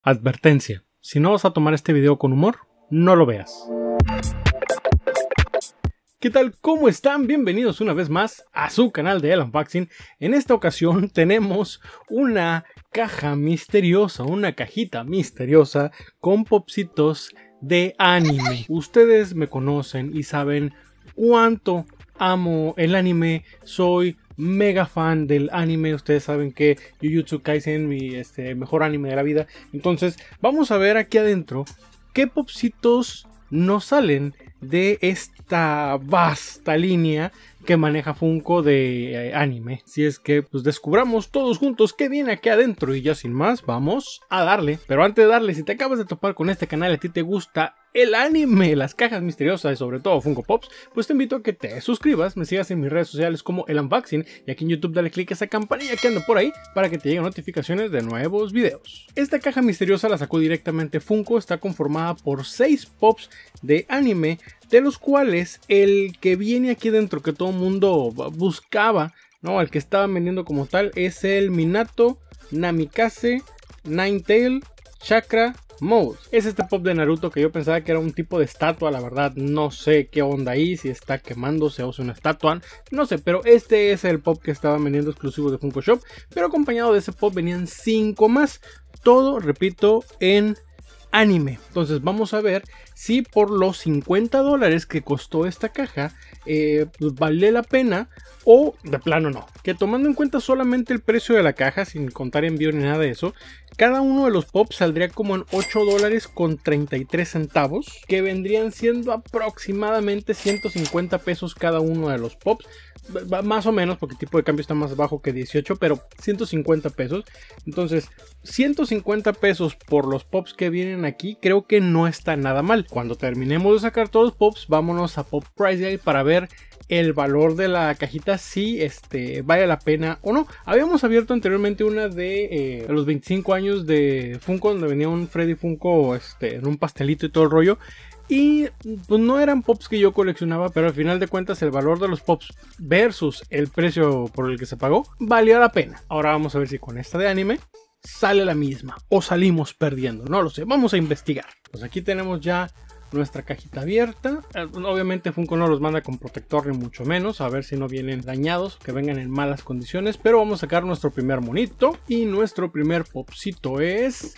Advertencia: si no vas a tomar este video con humor, no lo veas. ¿Qué tal? ¿Cómo están? Bienvenidos una vez más a su canal de El Unboxing. En esta ocasión tenemos una caja misteriosa, una cajita misteriosa con popsitos de anime. Ustedes me conocen y saben cuánto amo el anime, soy mega fan del anime. Ustedes saben que Jujutsu Kaisen, mi mejor anime de la vida. Entonces vamos a ver aquí adentro qué popsitos nos salen de esta vasta línea que maneja Funko de anime. Si es que pues descubramos todos juntos qué viene aquí adentro, y ya sin más vamos a darle. Pero antes de darle, si te acabas de topar con este canal y a ti te gusta el anime, las cajas misteriosas y sobre todo Funko Pops, pues te invito a que te suscribas, me sigas en mis redes sociales como El Unboxing, y aquí en YouTube dale click a esa campanilla que anda por ahí para que te lleguen notificaciones de nuevos videos. Esta caja misteriosa la sacó directamente Funko, está conformada por 6 Pops de anime, de los cuales el que viene aquí dentro que todo el mundo buscaba, ¿no? El que estaban vendiendo como tal es el Minato Namikaze Ninetale Chakra Mode. Es este pop de Naruto que yo pensaba que era un tipo de estatua. La verdad no sé qué onda ahí, si está quemándose o es una estatua, no sé, pero este es el pop que estaban vendiendo exclusivo de Funko Shop. Pero acompañado de ese pop venían 5 más, todo, repito, en anime. Entonces vamos a ver si por los $50 que costó esta caja pues vale la pena o de plano no. Que tomando en cuenta solamente el precio de la caja, sin contar envío ni nada de eso, cada uno de los pops saldría como en $8.33, que vendrían siendo aproximadamente 150 pesos cada uno de los pops. Más o menos, porque el tipo de cambio está más bajo que 18, pero 150 pesos. Entonces 150 pesos por los pops que vienen aquí, creo que no está nada mal. Cuando terminemos de sacar todos los pops, vámonos a Pop Price Guide para ver el valor de la cajita, si vale la pena o no. Habíamos abierto anteriormente una de los 25 años de Funko, donde venía un Freddy Funko en un pastelito y todo el rollo. Y pues no eran pops que yo coleccionaba, pero al final de cuentas el valor de los pops versus el precio por el que se pagó valió la pena. Ahora vamos a ver si con esta de anime sale la misma o salimos perdiendo, no lo sé, vamos a investigar. Pues aquí tenemos ya nuestra cajita abierta. Obviamente Funko no los manda con protector ni mucho menos, a ver si no vienen dañados, que vengan en malas condiciones. Pero vamos a sacar nuestro primer monito, y nuestro primer popcito es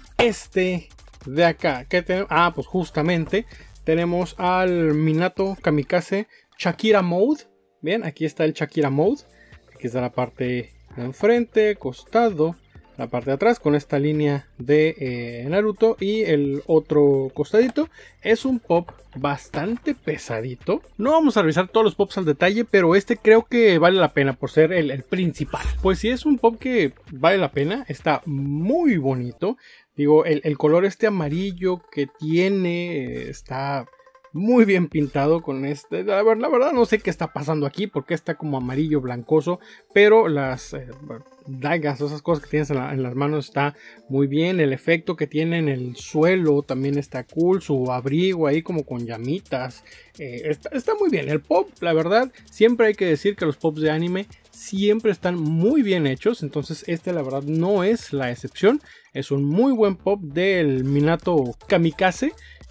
este de acá. ¿Qué tenemos? Ah, pues justamente tenemos al Minato Kamikaze Chakra Mode. Bien, aquí está el Chakra Mode. Aquí está la parte de enfrente, costado, la parte de atrás con esta línea de Naruto, y el otro costadito. Es un pop bastante pesadito. No vamos a revisar todos los pops al detalle, pero este creo que vale la pena por ser el principal. Pues si es un pop que vale la pena, está muy bonito. Digo, el color amarillo que tiene está muy bien pintado con la verdad no sé qué está pasando aquí, porque está como amarillo blancoso, pero las dagas, esas cosas que tienes en las manos está muy bien. El efecto que tiene en el suelo también está cool, su abrigo ahí como con llamitas, está muy bien. El pop, la verdad, siempre hay que decir que los pops de anime siempre están muy bien hechos, entonces la verdad no es la excepción. Es un muy buen pop del Minato Kamikaze,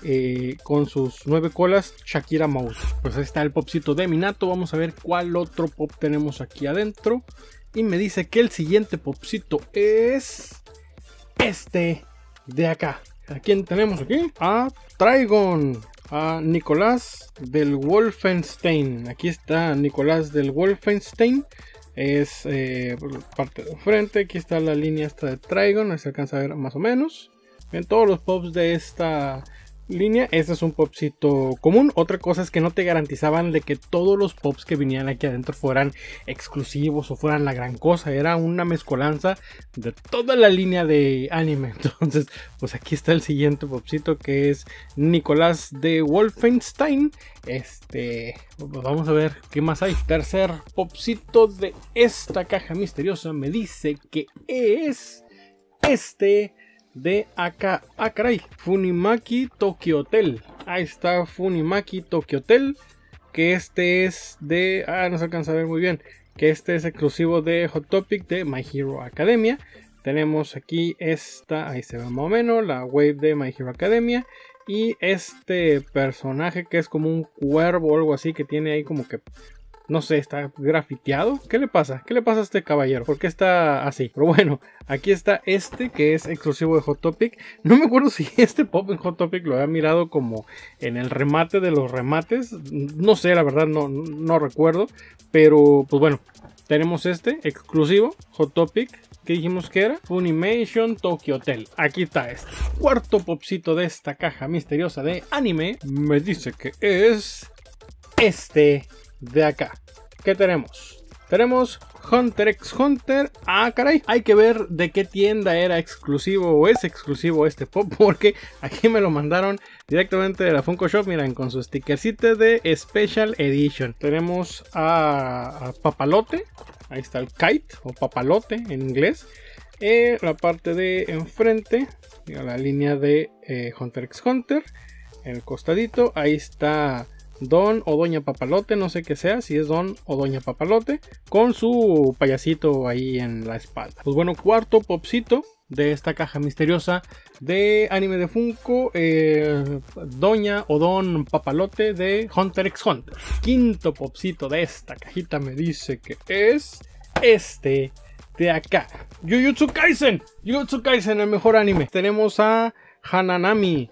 con sus 9 colas Chakra Mode. Pues ahí está el popcito de Minato. Vamos a ver cuál otro pop tenemos aquí adentro, y me dice que el siguiente popcito es este de acá. ¿A quién tenemos aquí? A Trigon, a Nicolás del Wolfenstein. Aquí está Nicolás del Wolfenstein. Es parte de frente. Aquí está la línea esta de Trigon, ahí se alcanza a ver más o menos. Ven todos los pops de esta línea. Este es un popcito común. Otra cosa es que no te garantizaban de que todos los pops que venían aquí adentro fueran exclusivos o fueran la gran cosa. Era una mezcolanza de toda la línea de anime. Entonces pues aquí está el siguiente popcito, que es Nicolás de Wolfenstein. Pues vamos a ver qué más hay. Tercer popcito de esta caja misteriosa me dice que es de acá. Ah, caray, Funimaki Tokyo Hotel. Ahí está Funimaki Tokyo Hotel, que es de... no se alcanza a ver muy bien. Que es exclusivo de Hot Topic de My Hero Academia. Tenemos aquí esta, ahí se ve más o menos, la Wave de My Hero Academia. Y este personaje que es como un cuervo o algo así, que tiene ahí como que, no sé, está grafiteado. ¿Qué le pasa? ¿Qué le pasa a este caballero? ¿Por qué está así? Pero bueno, aquí está este que es exclusivo de Hot Topic. No me acuerdo si este pop en Hot Topic lo había mirado como en el remate de los remates. No sé, la verdad no recuerdo. Pero pues bueno, tenemos este exclusivo Hot Topic. ¿Qué dijimos que era? Funimation Tokyo Hotel. Aquí está este cuarto popcito de esta caja misteriosa de anime. Me dice que es este de acá. ¿Qué tenemos? Tenemos Hunter x Hunter. Ah, caray. Hay que ver de qué tienda era exclusivo o es exclusivo este pop, porque aquí me lo mandaron directamente de la Funko Shop. Miren, con su stickercito de Special Edition. Tenemos a Papalote. Ahí está el Kite o Papalote en inglés. La parte de enfrente, la línea de Hunter x Hunter. En el costadito, ahí está Don o Doña Papalote, no sé qué sea, si es Don o Doña Papalote, con su payasito ahí en la espalda. Pues bueno, cuarto popcito de esta caja misteriosa de anime de Funko, Doña o Don Papalote de Hunter x Hunter. Quinto popcito de esta cajita me dice que es este de acá, Jujutsu Kaisen. Jujutsu Kaisen, el mejor anime. Tenemos a Hananami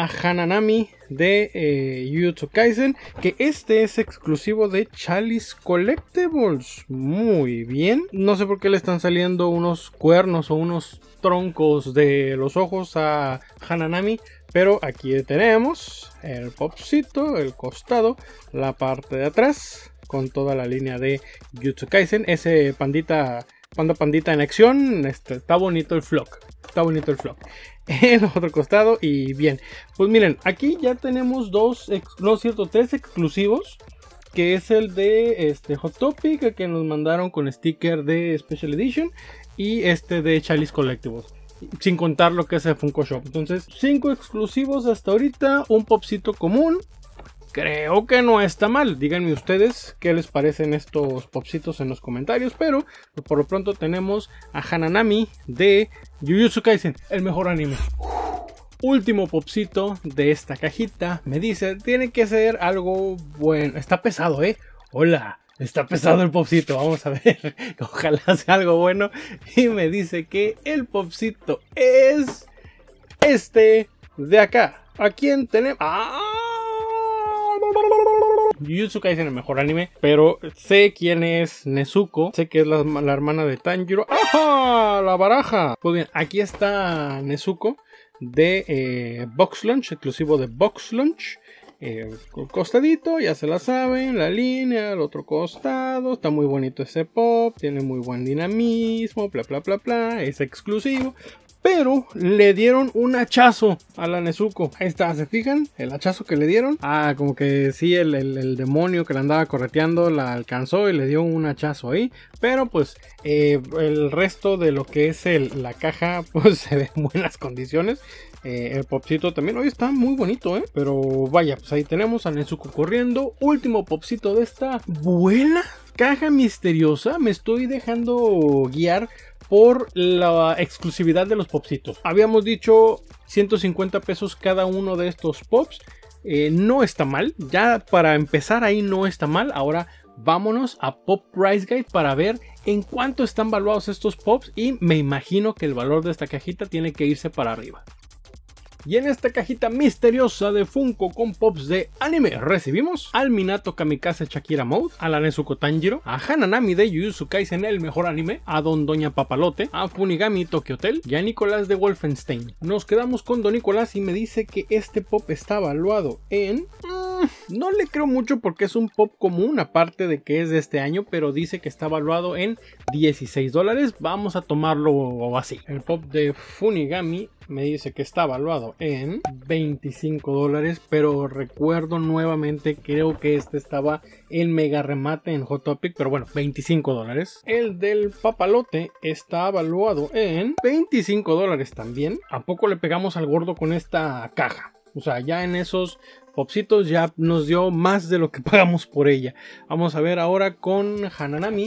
de Jujutsu Kaisen, que este es exclusivo de Chalice Collectibles. Muy bien. No sé por qué le están saliendo unos cuernos o unos troncos de los ojos a Hananami, pero aquí tenemos el popcito, el costado, la parte de atrás con toda la línea de Jujutsu Kaisen. Ese pandita en acción. Está bonito el flock. Está bonito el flock. El otro costado. Y bien, pues miren, aquí ya tenemos tres exclusivos, que es el de Hot Topic, el que nos mandaron con sticker de Special Edition, y este de Chalice Collectibles, sin contar lo que es el Funko Shop. Entonces 5 exclusivos hasta ahorita, un popcito común. Creo que no está mal. Díganme ustedes qué les parecen estos popsitos en los comentarios. Pero por lo pronto tenemos a Hananami de Jujutsu Kaisen, el mejor anime. Último popcito de esta cajita. Me dice, tiene que ser algo bueno. Está pesado, Hola, está pesado el popcito. Vamos a ver. Ojalá sea algo bueno. Y me dice que el popcito es este de acá. ¿A quién tenemos? Jujutsu Kaisen, el mejor anime, pero sé quién es Nezuko, sé que es la hermana de Tanjiro. ¡Ajá! La baraja. Pues bien, aquí está Nezuko de Box Lunch, exclusivo de Box Lunch. Costadito, ya se la saben, la línea, el otro costado, está muy bonito ese pop, tiene muy buen dinamismo, bla bla bla bla, es exclusivo. Pero le dieron un hachazo a la Nezuko. Ahí está, ¿se fijan? El hachazo que le dieron. Como que sí, el demonio que la andaba correteando la alcanzó y le dio un hachazo ahí. Pero pues el resto de lo que es la caja, pues se ve en buenas condiciones. El popcito también, hoy está muy bonito, pero vaya, pues ahí tenemos a Nezuko corriendo. Último popcito de esta buena caja misteriosa. Me estoy dejando guiar por la exclusividad de los popsitos. Habíamos dicho 150 pesos cada uno de estos pops. No está mal. Ya para empezar ahí no está mal. Ahora vámonos a Pop Price Guide para ver en cuánto están valuados estos pops. Y me imagino que el valor de esta cajita tiene que irse para arriba. Y en esta cajita misteriosa de Funko con pops de anime recibimos al Minato Kamikaze Shakira Mode, a la Nezuko Tanjiro, a Hananami de Jujutsu Kaisen, el mejor anime, a Don Doña Papalote, a Funigami Tokyo Hotel y a Nicolás de Wolfenstein. Nos quedamos con Don Nicolás y me dice que este pop está valuado en... no le creo mucho porque es un pop común, aparte de que es de este año, pero dice que está valuado en $16. Vamos a tomarlo así. El pop de Funigami me dice que está valuado en $25, pero recuerdo nuevamente, creo que este estaba en mega remate en Hot Topic, pero bueno, $25. El del Papalote está valuado en $25 también. ¿A poco le pegamos al gordo con esta caja? O sea, ya en esos popsitos ya nos dio más de lo que pagamos por ella. Vamos a ver ahora con Hananami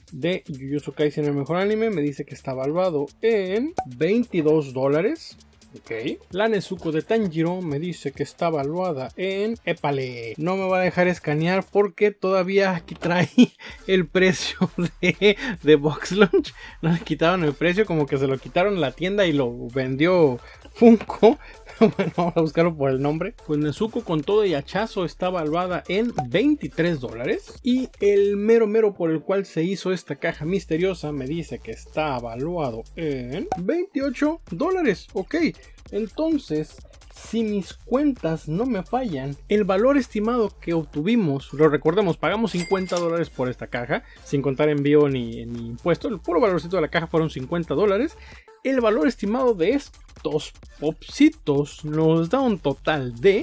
de Jujutsu Kaisen, el mejor anime, me dice que está valuado en $22. Ok. La Nezuko de Tanjiro me dice que está valuada en... ¡Épale! No me va a dejar escanear porque todavía aquí trae el precio de Box Lunch. No le quitaron el precio, como que se lo quitaron en la tienda y lo vendió Funko. Bueno, vamos a buscarlo por el nombre. Pues Nezuko con todo y hachazo está valuada en $23. Y el mero por el cual se hizo esta caja misteriosa me dice que está valuado en $28. Ok, entonces, si mis cuentas no me fallan, el valor estimado que obtuvimos, lo recordemos, pagamos $50 por esta caja, sin contar envío ni impuesto. El puro valorcito de la caja fueron $50. El valor estimado de estos popsitos nos da un total de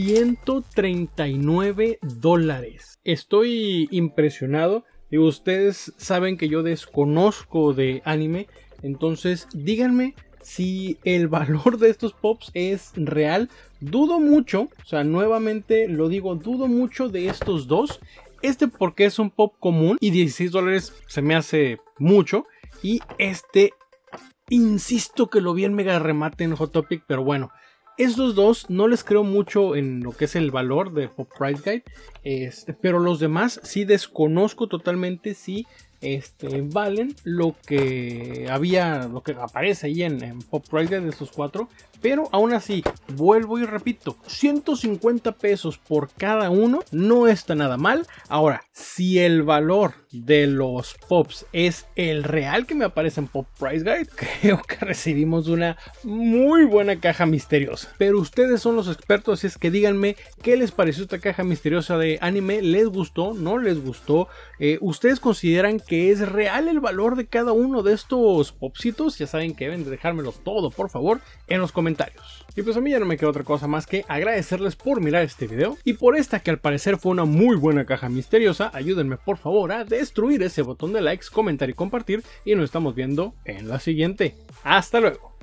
$139. Estoy impresionado. Y ustedes saben que yo desconozco de anime, entonces díganme si el valor de estos pops es real. Dudo mucho, o sea, nuevamente lo digo, dudo mucho de estos dos. Este porque es un pop común y $16 se me hace mucho. Y este, insisto que lo vi en mega remate en Hot Topic, pero bueno. Estos dos no les creo mucho en lo que es el valor de Pop Price Guide, pero los demás sí desconozco totalmente si valen lo que aparece ahí en Pop Price Guide de estos cuatro. Pero aún así, vuelvo y repito, 150 pesos por cada uno no está nada mal. Ahora, si el valor de los pops es el real que me aparece en Pop Price Guide, creo que recibimos una muy buena caja misteriosa. Pero ustedes son los expertos, así es que díganme qué les pareció esta caja misteriosa de anime. ¿Les gustó? ¿No les gustó? ¿Ustedes consideran que es real el valor de cada uno de estos popsitos? Ya saben que deben de dejármelo todo, por favor, en los comentarios. Y pues a mí ya no me queda otra cosa más que agradecerles por mirar este video y por esta que al parecer fue una muy buena caja misteriosa. Ayúdenme por favor a destruir ese botón de likes, comentar y compartir, y nos estamos viendo en la siguiente. ¡Hasta luego!